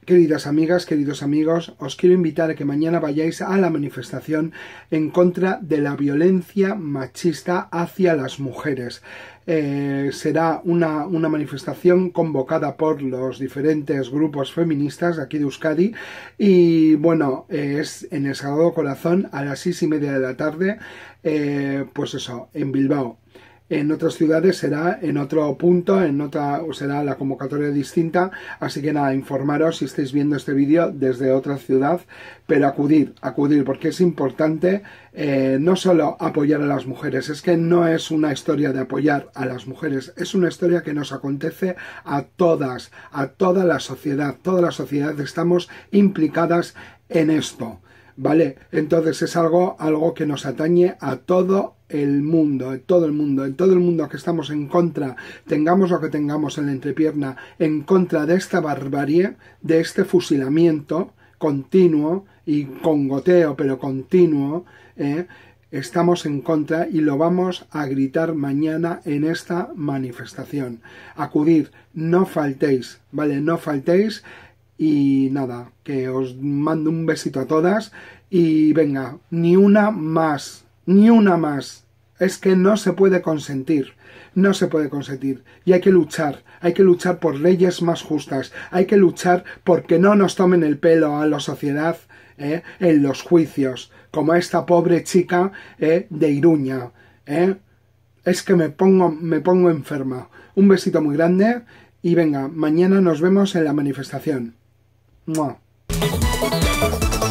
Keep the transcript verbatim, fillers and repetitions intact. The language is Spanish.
Queridas amigas, queridos amigos, os quiero invitar a que mañana vayáis a la manifestación en contra de la violencia machista hacia las mujeres. Eh, será una, una manifestación convocada por los diferentes grupos feministas de aquí de Euskadi y bueno, eh, es en el Sagrado Corazón a las seis y media de la tarde, eh, pues eso, en Bilbao. En otras ciudades será en otro punto, en otra será la convocatoria distinta, así que nada, informaros si estáis viendo este vídeo desde otra ciudad, pero acudir, acudir, porque es importante eh, no solo apoyar a las mujeres, es que no es una historia de apoyar a las mujeres, es una historia que nos acontece a todas, a toda la sociedad, toda la sociedad estamos implicadas en esto. ¿Vale? Entonces es algo, algo que nos atañe a todo el mundo, en todo el mundo, en todo el mundo que estamos en contra, tengamos lo que tengamos en la entrepierna, en contra de esta barbarie, de este fusilamiento continuo y con goteo, pero continuo, ¿eh? Estamos en contra y lo vamos a gritar mañana en esta manifestación. Acudir, no faltéis, ¿vale? No faltéis. Y nada, que os mando un besito a todas y venga, ni una más, ni una más. Es que no se puede consentir, no se puede consentir. Y hay que luchar, hay que luchar por leyes más justas, hay que luchar porque no nos tomen el pelo a la sociedad ¿eh? en los juicios, como esta pobre chica ¿eh? de Iruña. ¿eh? Es que me pongo, me pongo enferma. Un besito muy grande y venga, mañana nos vemos en la manifestación. ¡Mua!